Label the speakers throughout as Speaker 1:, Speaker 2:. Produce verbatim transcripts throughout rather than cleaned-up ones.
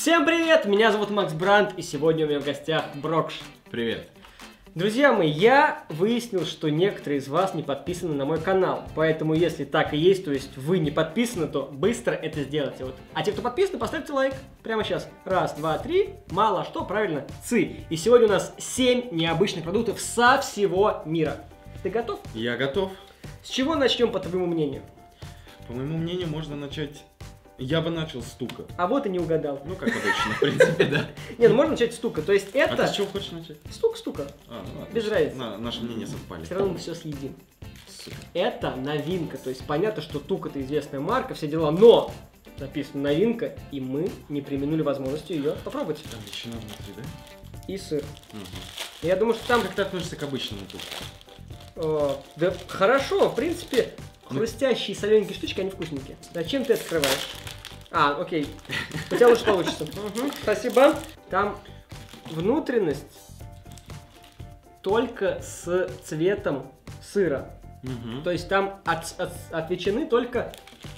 Speaker 1: Всем привет! Меня зовут Макс Бранд, и сегодня у меня в гостях Брокш.
Speaker 2: Привет.
Speaker 1: Друзья мои, я выяснил, что некоторые из вас не подписаны на мой канал, поэтому если так и есть, то есть вы не подписаны, то быстро это сделайте. Вот. А те, кто подписаны, поставьте лайк прямо сейчас. Раз, два, три. Мало что, правильно? Ци. И сегодня у нас семь необычных продуктов со всего мира. Ты готов?
Speaker 2: Я готов.
Speaker 1: С чего начнем, по твоему мнению?
Speaker 2: По моему мнению, можно начать... Я бы начал с стука.
Speaker 1: А вот и не угадал.
Speaker 2: Ну, как обычно, в принципе, да.
Speaker 1: Не, ну можно начать с стука. То есть это...
Speaker 2: А ты с чего хочешь начать?
Speaker 1: Стук-стука.
Speaker 2: А, ну ладно.
Speaker 1: Без разницы.
Speaker 2: На, наши мнения совпали.
Speaker 1: Все равно мы все съедим.
Speaker 2: Супер.
Speaker 1: Это новинка. То есть понятно, что Тук это известная марка, все дела, но написано новинка, и мы не преминули возможностью ее попробовать.
Speaker 2: Там ветчина внутри, да?
Speaker 1: И сыр.
Speaker 2: Угу.
Speaker 1: Я думаю, что там...
Speaker 2: Как ты относишься к обычному туку?
Speaker 1: О, да хорошо, в принципе,
Speaker 2: Ну.
Speaker 1: хрустящие солененькие штучки, они вкусненькие. Зачем ты открываешь? А, окей. У тебя лучше получится. Мгм, спасибо. Там внутренность только с цветом сыра.
Speaker 2: Угу.
Speaker 1: То есть там от, от, от ветчины только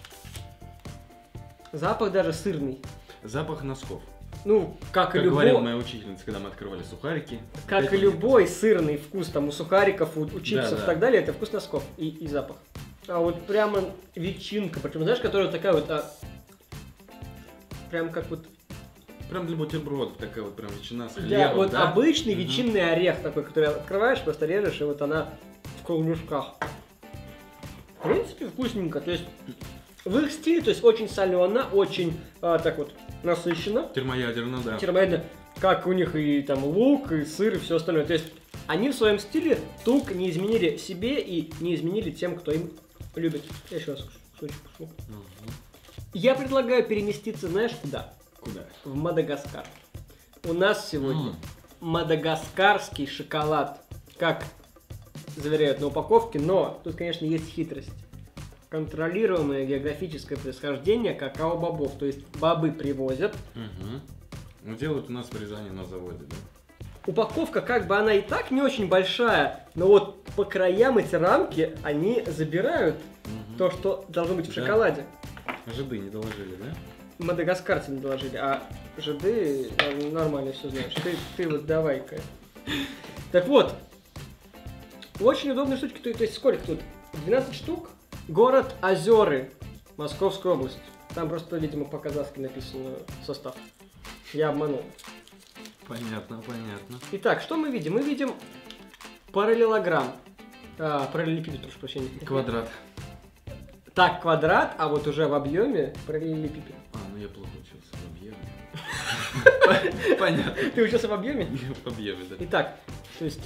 Speaker 1: запах даже сырный.
Speaker 2: Запах носков.
Speaker 1: Ну, как, и
Speaker 2: Как говорила
Speaker 1: любой,
Speaker 2: моя учительница, когда мы открывали сухарики.
Speaker 1: как
Speaker 2: Это
Speaker 1: и любой сырный вкус там у сухариков, у, у чипсов
Speaker 2: Да,
Speaker 1: и
Speaker 2: да.
Speaker 1: так далее, это вкус носков и, и запах. А вот прямо ветчинка, причем знаешь, которая такая вот, а, прям как вот,
Speaker 2: Прям для бутербродов такая вот прям ветчина с
Speaker 1: да,
Speaker 2: хлебом,
Speaker 1: вот
Speaker 2: да?
Speaker 1: обычный
Speaker 2: Мгм.
Speaker 1: ветчинный орех такой, который открываешь, просто режешь, и вот она в кругляшках. В принципе, вкусненько, то есть в их стиле, то есть очень солено, очень а, так вот насыщенно.
Speaker 2: Термоядерно, да.
Speaker 1: Термоядно, как у них и там лук, и сыр, и все остальное. То есть они в своем стиле тук не изменили себе и не изменили тем, кто им любит. Я еще раз кусочек кушу.
Speaker 2: Мгм.
Speaker 1: Я предлагаю переместиться, знаешь, куда?
Speaker 2: Куда?
Speaker 1: В Мадагаскар. У нас сегодня
Speaker 2: М.
Speaker 1: мадагаскарский шоколад, как заверяют на упаковке, но тут, конечно, есть хитрость. Контролируемое географическое происхождение какао-бобов. То есть бобы привозят.
Speaker 2: Угу. Ну, делают у нас в Рязани на заводе, да?
Speaker 1: Упаковка, как бы она и так не очень большая, но вот по краям эти рамки, они забирают
Speaker 2: Мгм.
Speaker 1: то, что должно быть в
Speaker 2: Да.
Speaker 1: шоколаде.
Speaker 2: Жиды не доложили, да?
Speaker 1: Мадагаскарцы не доложили, а жиды э, нормально все знаешь. Ты, ты вот давай-ка. Так вот, очень удобные штучки. То, то есть сколько тут? двенадцать штук. Город Озеры, Московская область. Там просто, видимо, по-казахски написано состав. Я обманул.
Speaker 2: Понятно, понятно.
Speaker 1: Итак, что мы видим? Мы видим параллелограмм. А, параллелепипед, прошу прощения.
Speaker 2: Квадрат.
Speaker 1: Так, квадрат, а вот уже в объеме параллелепипед.
Speaker 2: А, ну я плохо учился в объеме. Понятно.
Speaker 1: Ты учился в объеме?
Speaker 2: В объеме, да.
Speaker 1: Итак, то есть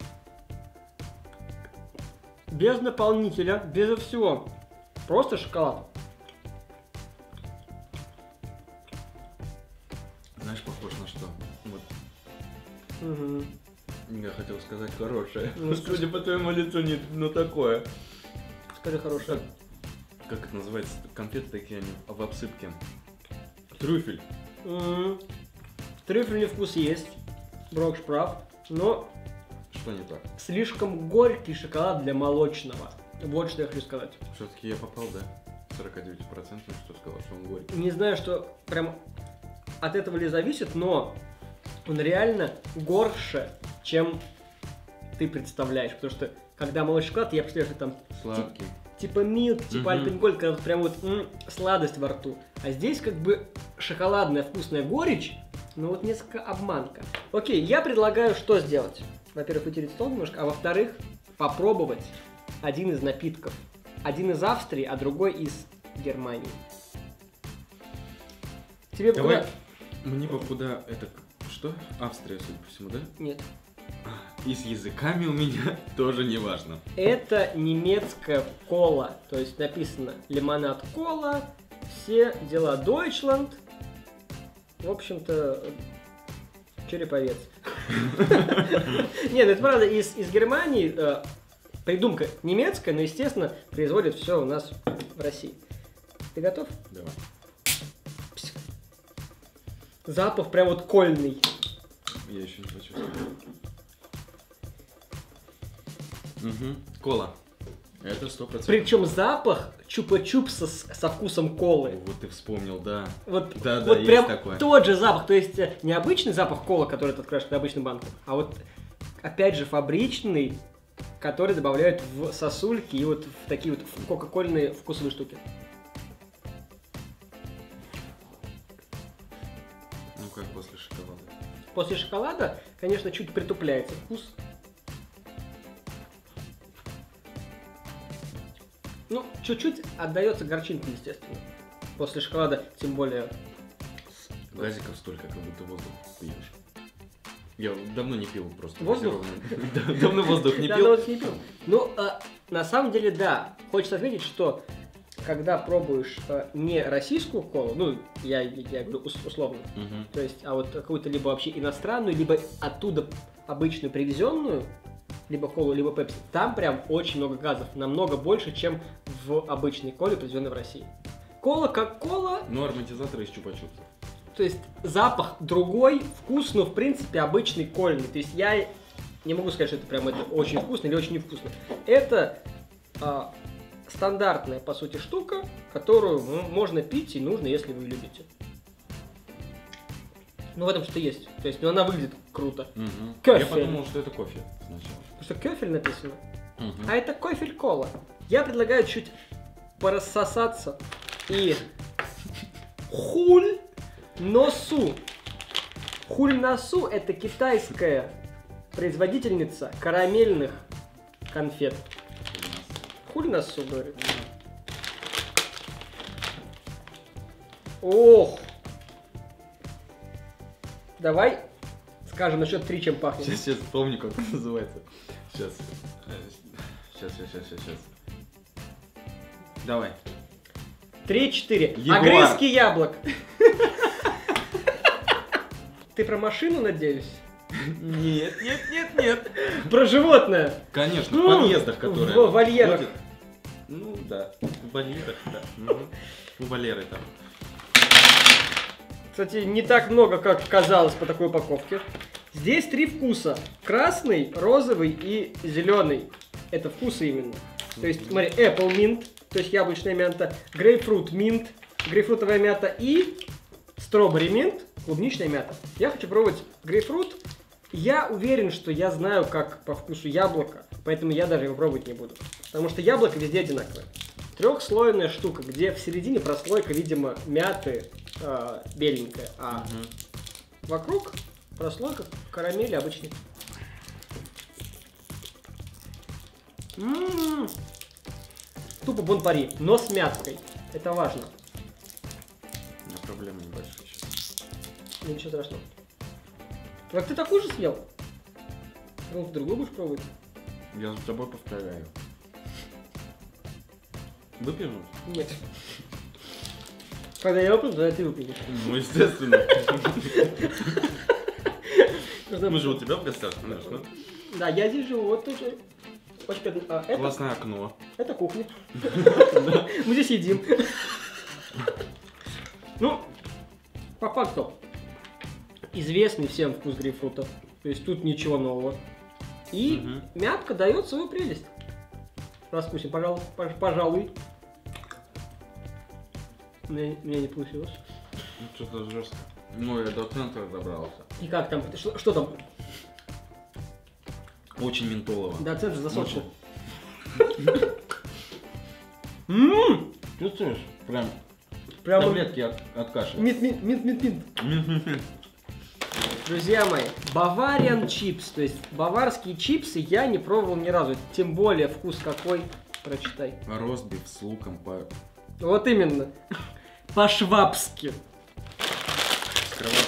Speaker 1: без наполнителя, безо всего. Просто шоколад.
Speaker 2: Знаешь, похож на что? Вот,
Speaker 1: Угу.
Speaker 2: я хотел сказать хорошее.
Speaker 1: Ну, скажи.
Speaker 2: Судя по твоему лицу, не, ну такое.
Speaker 1: Скажи хорошее.
Speaker 2: Как это называется? Конфеты такие, они в обсыпке. Трюфель.
Speaker 1: М, Трюфельный вкус есть. Брокш прав. Но
Speaker 2: Что не так?
Speaker 1: слишком горький шоколад для молочного. Вот что я хочу сказать.
Speaker 2: Все-таки я попал, да? сорок девять процентов, что сказал, что он горький.
Speaker 1: Не знаю, что прям от этого ли зависит, но он реально горше, чем ты представляешь. Потому что когда молочный шоколад, я представляю, что там
Speaker 2: Сладкий.
Speaker 1: типа милк, типа
Speaker 2: Мгм.
Speaker 1: альпенгольд, когда вот прям вот м, сладость во рту. А здесь как бы шоколадная вкусная горечь, но вот несколько обманка. Окей, я предлагаю что сделать? Во-первых, вытереть стол немножко, а во-вторых, попробовать один из напитков. Один из Австрии, а другой из Германии. Тебе бы
Speaker 2: Давай.
Speaker 1: куда?
Speaker 2: Мне бы куда это... Что? Австрия, судя по всему, да?
Speaker 1: Нет.
Speaker 2: И с языками у меня тоже не важно.
Speaker 1: Это немецкая кола. То есть написано лимонад кола, все дела Deutschland. В общем-то, череповец. Нет, это правда из, из Германии. э, Придумка немецкая, но, естественно, производят все у нас в России. Ты готов?
Speaker 2: Давай.
Speaker 1: Псик. Запах прям вот кольный.
Speaker 2: Я еще не почувствовал. Угу. Кола. Это сто процентов.
Speaker 1: Причем запах чупа-чупса с- со вкусом колы.
Speaker 2: Вот ты вспомнил, да.
Speaker 1: Вот,
Speaker 2: Да, да,
Speaker 1: вот
Speaker 2: есть
Speaker 1: прям
Speaker 2: такое.
Speaker 1: тот же запах. То есть э, не обычный запах колы, который ты откроешь на обычную банку, а вот опять же фабричный, который добавляют в сосульки и вот в такие вот в кока-кольные вкусовые штуки.
Speaker 2: Ну как после шоколада.
Speaker 1: После шоколада, конечно, чуть притупляется вкус. Ну, чуть-чуть отдается горчинка, естественно. После шоколада, тем более.
Speaker 2: Газиков столько, как будто воздух пьешь. Я давно не пил просто.
Speaker 1: Воздух?
Speaker 2: газированный. Да, давно воздух не
Speaker 1: Да,
Speaker 2: пил.
Speaker 1: ну вот не пил. Ну, а, на самом деле, да. Хочется отметить, что когда пробуешь а, не российскую колу, ну, я, я говорю ус- условно,
Speaker 2: Мгм.
Speaker 1: то есть, а вот какую-то либо вообще иностранную, либо оттуда обычную привезенную, либо колу, либо пепси, там прям очень много газов, намного больше, чем в обычной коле, произведенной в России. Кола как кола,
Speaker 2: Ну, ароматизаторы из чупа-чупса.
Speaker 1: то есть запах другой, вкус, но в принципе обычный кольный. То есть я не могу сказать, что это прям это очень вкусно или очень невкусно. Это а, стандартная, по сути, штука, которую ну, можно пить и нужно, если вы любите. Ну, в этом что-то есть. То есть, ну, она выглядит круто.
Speaker 2: Мгм.
Speaker 1: Кофе.
Speaker 2: Я подумал, что это кофе сначала.
Speaker 1: Потому что кёфель написано.
Speaker 2: Мгм.
Speaker 1: А это кофель-кола. Я предлагаю чуть порассосаться и хуль носу. Хуль носу это китайская производительница карамельных конфет. Хуль носу, говорит. Ох. Давай скажем на счет три, чем пахнет.
Speaker 2: Сейчас, сейчас помню, как это называется. Сейчас. Сейчас, сейчас, сейчас, сейчас. Давай.
Speaker 1: Три-четыре.
Speaker 2: Ягуар.
Speaker 1: Огрызки яблок. Ты про машину, надеюсь?
Speaker 2: Нет, нет, нет, нет.
Speaker 1: Про животное.
Speaker 2: Конечно,
Speaker 1: Ну,
Speaker 2: в подъездах, которые...
Speaker 1: в вольерах.
Speaker 2: ходят. Ну, да. В вольерах, да. Мгм. У Валеры там.
Speaker 1: Кстати, не так много, как казалось по такой упаковке. Здесь три вкуса. Красный, розовый и зеленый. Это вкусы именно. То есть, смотри, Apple Mint, то есть яблочная мята, Grapefruit Mint, грейпфрутовая мята и Strawberry Mint, клубничная мята. Я хочу пробовать грейпфрут. Я уверен, что я знаю, как по вкусу яблоко, поэтому я даже его пробовать не буду. Потому что яблоко везде одинаковое. Трехслойная штука, где в середине прослойка, видимо, мяты э, беленькая, а
Speaker 2: Мгм.
Speaker 1: вокруг прослойка карамели обычной. М-м-м. Тупо бон-пари, но с мяткой. Это важно.
Speaker 2: У меня проблемы небольшие сейчас.
Speaker 1: Ну, ничего страшного. Так ты такую же съел? Ну, ты другой будешь пробовать?
Speaker 2: Я за тобой повторяю. Выпьем?
Speaker 1: Нет. Когда я выпью, тогда ты выпьешь.
Speaker 2: Ну, естественно.
Speaker 1: Нужно-
Speaker 2: Мы же у тебя в гостях, конечно.
Speaker 1: Да, я здесь живу, вот тоже. Очень приятно. А, это,
Speaker 2: Классное окно.
Speaker 1: это кухня. Мы здесь едим. Ну, по факту, известный всем вкус грейпфрута. То есть тут ничего нового. И
Speaker 2: Мгм.
Speaker 1: мятка дает свою прелесть. Раскусим, пожалуй. пож- Пожалуй. У меня, у меня не получилось.
Speaker 2: Ну, что-то жестко. Ну, я до центра добрался.
Speaker 1: И как там? Что, что там?
Speaker 2: Очень ментолово.
Speaker 1: До центра засохло.
Speaker 2: Очень.
Speaker 1: Ммм!
Speaker 2: Чувствуешь? Прям
Speaker 1: Прямо
Speaker 2: таблетки от, от кашля.
Speaker 1: мит, мит, мит, мит, мит. Друзья мои, Bavarian чипс, то есть баварские чипсы я не пробовал ни разу. Тем более вкус какой, прочитай.
Speaker 2: Ростбиф с луком по...
Speaker 1: Вот именно. По-швабски.
Speaker 2: Кровать.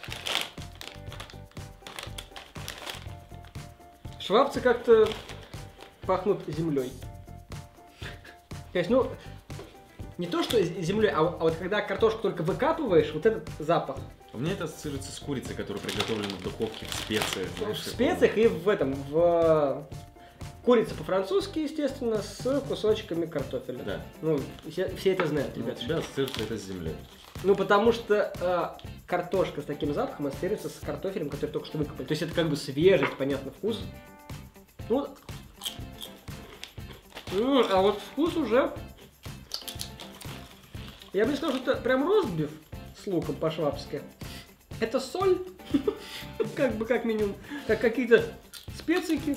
Speaker 1: Швабцы как-то пахнут землей. То есть, ну, не то, что землей, а, а вот когда картошку только выкапываешь, вот этот запах.
Speaker 2: У меня это ассоциируется с курицей, которая приготовлена в духовке в специях.
Speaker 1: В
Speaker 2: знаешь,
Speaker 1: специях и в этом, в курица по-французски, естественно, с кусочками картофеля.
Speaker 2: Да.
Speaker 1: Ну, все, все это знают,
Speaker 2: Ну, у
Speaker 1: ребят.
Speaker 2: тебя ассоциируется это с землей.
Speaker 1: Ну, потому что э, картошка с таким запахом ассоциируется с картофелем, который только что выкопали. То есть это как бы свежесть, понятно, вкус. Ну, М, а вот вкус уже... Я бы не сказал, что это прям ростбиф с луком по-швабски. Это соль, как бы как минимум, как какие-то специки.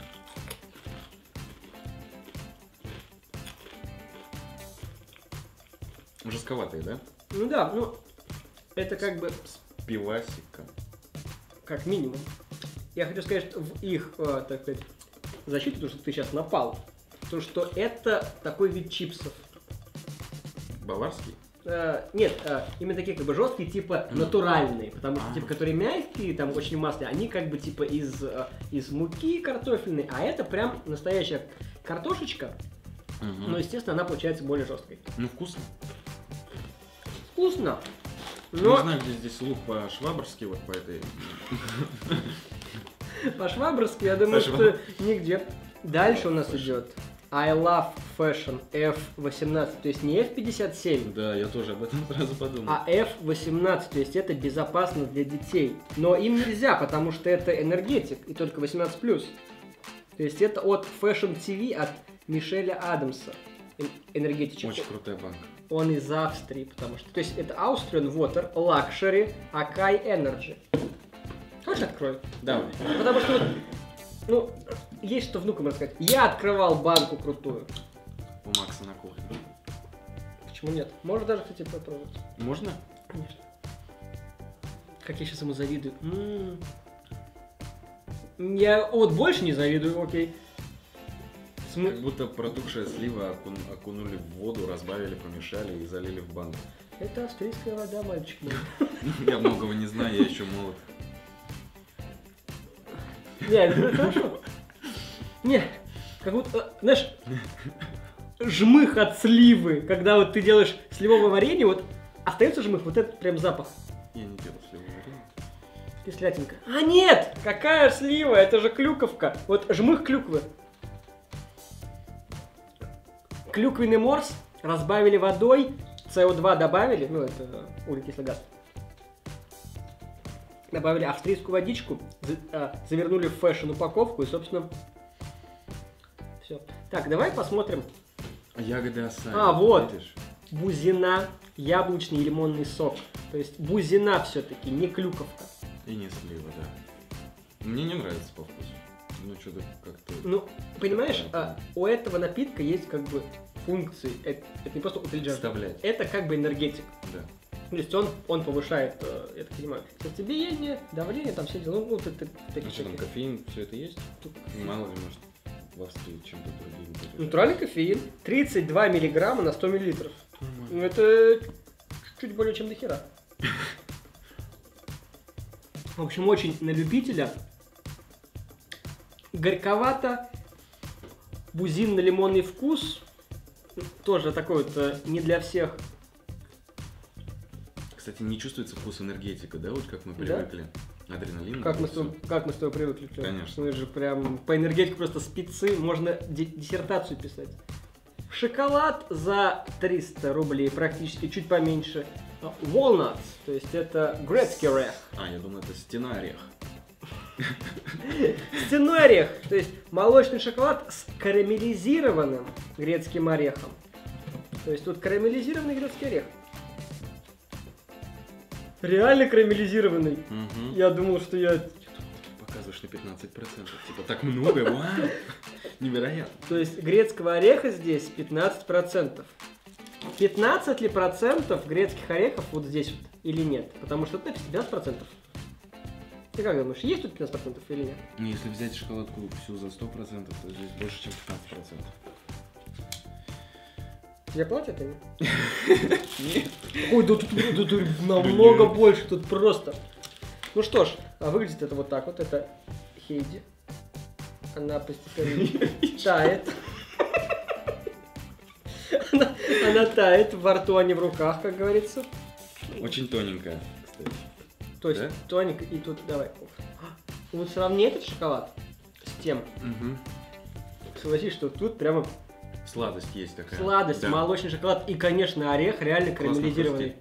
Speaker 2: Жестковатый, да?
Speaker 1: Ну да, ну это как бы
Speaker 2: С пивасиком.
Speaker 1: как минимум. Я хочу сказать, что в их, э, так сказать, защиту, то, что ты сейчас напал, то, что это такой вид чипсов.
Speaker 2: Баварский?
Speaker 1: Э, нет, э, именно такие как бы жесткие, типа натуральные, потому что
Speaker 2: А.
Speaker 1: типа, которые мягкие, там очень масляные, они как бы типа из, э, из муки картофельной, а это прям настоящая картошечка,
Speaker 2: Мгм.
Speaker 1: но естественно она получается более жесткой.
Speaker 2: Ну, вкусно.
Speaker 1: Вкусно,
Speaker 2: Не
Speaker 1: но
Speaker 2: знаю, где здесь лук по-швабрски, вот по этой...
Speaker 1: по-швабрски я думаю,
Speaker 2: По-шваб-
Speaker 1: что нигде. Дальше у нас идет I Love Fashion эф восемнадцать, то есть не эф пятьдесят семь,
Speaker 2: Да, я тоже об этом сразу подумал.
Speaker 1: а эф восемнадцать, то есть это безопасно для детей. Но им нельзя, потому что это энергетик и только восемнадцать плюс. То есть это от Fashion ти ви от Мишеля Адамса. Эн- Энергетичек.
Speaker 2: Очень крутая банка.
Speaker 1: Он из Австрии, потому что... То есть это Austrian Water Luxury Akai Energy. Хочешь открою?
Speaker 2: Давай.
Speaker 1: Потому что вот, ну, есть что внукам рассказать. Я открывал банку крутую.
Speaker 2: У Макса на кухне.
Speaker 1: Почему нет? Можно даже, кстати, попробовать.
Speaker 2: Можно?
Speaker 1: Конечно. Как я сейчас ему завидую. М. Я вот больше не завидую, окей. См-
Speaker 2: Как будто протухшая слива окун- окунули в воду, разбавили, помешали и залили в банку.
Speaker 1: Это австрийская вода, мальчик мой.
Speaker 2: Я многого не знаю, я еще молод.
Speaker 1: Не, это хорошо. Не, как будто, знаешь, жмых от сливы, когда вот ты делаешь сливовое варенье, вот остается жмых, вот этот прям запах.
Speaker 2: Я не делал сливовое варенье.
Speaker 1: Кислятинка. А нет! Какая слива? Это же клюковка. Вот жмых клюквы. Клюквенный морс разбавили водой, си о два добавили, ну это углекислый газ. Добавили австрийскую водичку, за- а, завернули в фэшн упаковку и, собственно, все. Так, давай посмотрим.
Speaker 2: Ягоды осаи.
Speaker 1: А, вот.
Speaker 2: Видишь?
Speaker 1: Бузина, яблочный и лимонный сок. То есть бузина все-таки, не клюковка.
Speaker 2: И не слива, да. Мне не нравится по вкусу. Ну, что-то как-то...
Speaker 1: Ну, понимаешь,
Speaker 2: Такое,
Speaker 1: а, у этого напитка есть как бы функции. Это, это не просто утолить жажду.
Speaker 2: Вставлять.
Speaker 1: Это как бы энергетик.
Speaker 2: Да.
Speaker 1: То есть он, он повышает, э, я так понимаю, сердцебиение, давление, там все дела. Ну, вот это
Speaker 2: А
Speaker 1: такие
Speaker 2: что там,
Speaker 1: всякие.
Speaker 2: кофеин, все это есть?
Speaker 1: Тут
Speaker 2: Мало ли, может, в Австрии чем-то другим. будет.
Speaker 1: Натуральный кофеин. тридцать два миллиграмма на сто миллилитров.
Speaker 2: Нормально.
Speaker 1: Ну, это чуть более чем до хера. В общем, очень на любителя. Горьковато. Бузинно-лимонный вкус. Тоже такой вот э, не для всех.
Speaker 2: Кстати, не чувствуется вкус энергетика, да, вот как мы
Speaker 1: Да?
Speaker 2: привыкли? Адреналин.
Speaker 1: Как
Speaker 2: вот
Speaker 1: мы, с
Speaker 2: всё.
Speaker 1: тобой, как мы с тобой привыкли. Фёд.
Speaker 2: Конечно.
Speaker 1: Мы же прям по энергетике просто спецы. Можно ди- диссертацию писать. Шоколад за триста рублей, практически чуть поменьше. А, Walnuts, то есть это грецкий орех.
Speaker 2: А, я думаю, это стена орех.
Speaker 1: Стенной орех, то есть молочный шоколад с карамелизированным грецким орехом. То есть тут карамелизированный грецкий орех. Реально карамелизированный.
Speaker 2: Угу.
Speaker 1: Я думал, что я...
Speaker 2: Показываешь на пятнадцать процентов. Типа, так много, вау! Невероятно.
Speaker 1: То есть грецкого ореха здесь пятнадцать процентов. пятнадцать ли процентов грецких орехов вот здесь вот или нет? Потому что это пятнадцать процентов. Ты как думаешь, есть тут пятнадцать процентов или нет?
Speaker 2: Ну, если взять шоколадку всю за сто процентов, то здесь больше, чем пятнадцать процентов.
Speaker 1: Тебе платят они?
Speaker 2: Нет.
Speaker 1: Ой, да тут, да тут намного больше, тут просто. Ну что ж, а выглядит это вот так вот, это Хейди. Она постепенно тает. Она, она тает во рту, а не в руках, как говорится.
Speaker 2: Очень тоненькая, кстати.
Speaker 1: То есть
Speaker 2: Да?
Speaker 1: тоненько, и тут давай. Вот сравни этот шоколад с тем.
Speaker 2: Угу.
Speaker 1: Согласись, что тут прямо
Speaker 2: Сладость есть такая.
Speaker 1: сладость,
Speaker 2: Да.
Speaker 1: молочный шоколад и, конечно, орех реально
Speaker 2: Классно
Speaker 1: карамелизированный.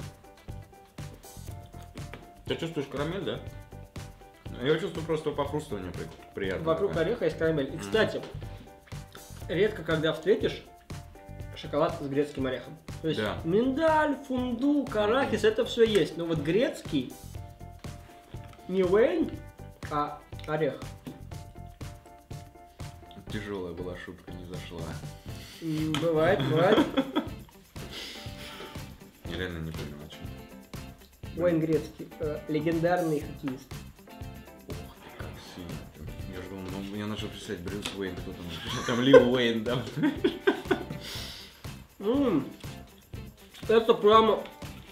Speaker 2: Ты чувствуешь карамель, да? Я чувствую просто похрустывание при- приятное.
Speaker 1: Вокруг
Speaker 2: такое.
Speaker 1: ореха есть карамель. И,
Speaker 2: Мгм.
Speaker 1: кстати, редко когда встретишь шоколад с грецким орехом. То есть
Speaker 2: Да.
Speaker 1: миндаль, фундук, арахис, это все есть. Но вот грецкий не Уэйн, а орех.
Speaker 2: Тяжелая была шутка, не зашла.
Speaker 1: М, Бывает, бывает.
Speaker 2: Я реально не понял, о чем.
Speaker 1: Уэйн Грецкий, э, легендарный хоккеист.
Speaker 2: Ох ты, как сильно. Я ждал, ну, я начал писать Брюс Уэйн, кто там? Там Лил Уэйн, да?
Speaker 1: М, Это прямо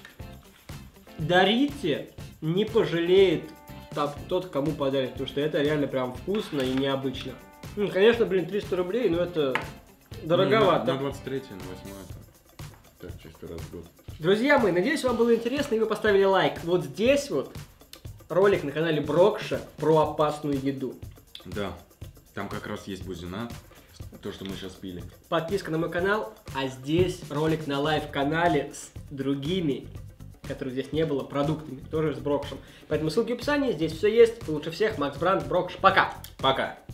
Speaker 1: дарите, не пожалеет та- тот, кому подарит, потому что это реально прям вкусно и необычно. Ну, конечно, блин, триста рублей, но это дороговато.
Speaker 2: Ну, на двадцать третье, на восьмое. Так, чисто раз в год.
Speaker 1: Друзья мои, надеюсь, вам было интересно и вы поставили лайк. Вот здесь вот ролик на канале Брокша про опасную еду.
Speaker 2: Да, там как раз есть бузина, то, что мы сейчас пили.
Speaker 1: Подписка на мой канал, а здесь ролик на лайв-канале с другими, которых здесь не было, продуктами, тоже с Брокшем. Поэтому ссылки в описании, здесь все есть. Лучше всех, Макс Брандт, Брокш. Пока!
Speaker 2: Пока!